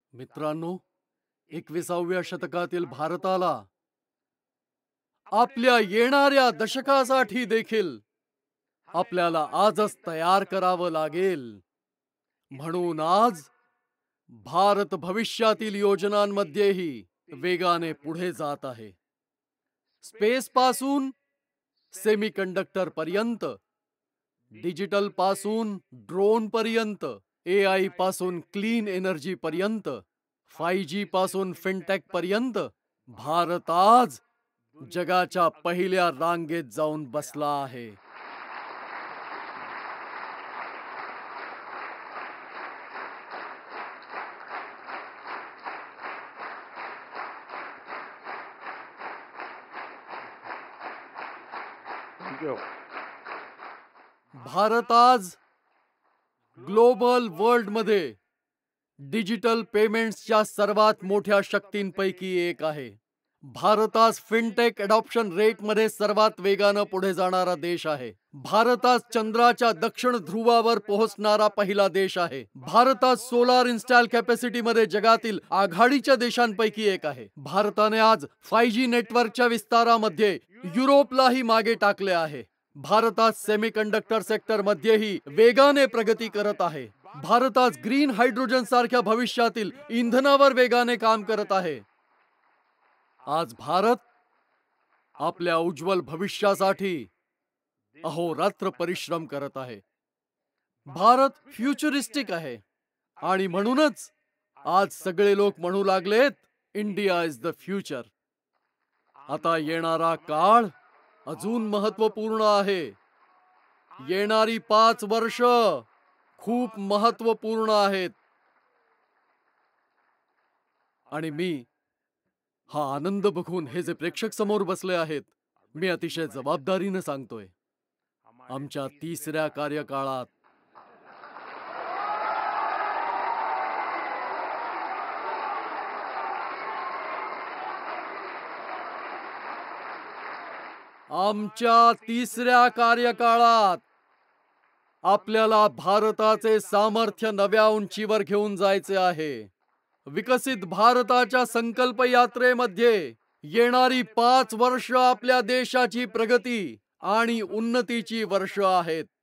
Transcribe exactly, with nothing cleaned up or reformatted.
मित्रांनो, एकविसाव्या शतकातील भारताला आपल्या येणाऱ्या दशकासाठी देखील आपल्याला आजच तयार करावं लागेल. म्हणून आज भारत भविष्यातील योजनांमध्येही वेगाने पुढे जात आहे. स्पेस पासून सेमीकंडक्टर पर्यंत, डिजिटल पासून ड्रोन पर्यंत, ए आय पासून क्लीन एनर्जी पर्यंत, फाइव जी पासून फिनटेक पर्यंत भारत आज जगाच्या पहिल्या रांगेत जाऊन बसला आहे. भारत आज ग्लोबल वर्ल्ड मध्ये डिजिटल पेमेंट्सच्या सर्वात मोठ्या शक्तींपैकी एक आहे. भारत आज फिनटेक अडॉप्शन रेट मध्ये सर्वात वेगानं पुढे जाणारा देश आहे. भारत आज चंद्राच्या दक्षिण ध्रुवावर पोहोचणारा पहिला देश आहे. भारत आज सोलार इन्स्टॉल कॅपॅसिटी मध्ये जगातील आघाडीच्या देशांपैकी एक आहे. भारताने आज फाइव जी नेटवर्कच्या विस्तारामध्ये युरोपलाही मागे टाकले आहे. भारत आज सेमीकंडक्टर सेक्टर मध्येही वेगाने प्रगती करत आहे. भारत आज ग्रीन हायड्रोजन सारख्या भविष्यातील इंधनावर वेगाने काम करत आहे. आज भारत आपल्या उज्ज्वल भविष्यासाठी अहोरात्र परिश्रम करत आहे. भारत फ्युचरिस्टिक आहे आणि म्हणूनच आज सगळे लोक म्हणू लागलेत, इंडिया इज द फ्युचर. आता येणारा काळ अजून महत्त्वपूर्ण आहे. येणारी पाच वर्ष खूप महत्त्वपूर्ण आहेत. आणि मी हा आनंद बघून हे जे प्रेक्षक समोर बसले आहेत, मी अतिशय जबाबदारीने सांगतोय, आमच्या तिसऱ्या कार्यकाळात आमच्या तिसऱ्या कार्यकाळात आपल्याला भारताचे सामर्थ्य नव्या उंचीवर घेऊन जायचे आहे. विकसित भारताच्या संकल्प यात्रेमध्ये येणारी पाच वर्ष आपल्या देशाची प्रगती आणि उन्नतीची वर्ष आहेत.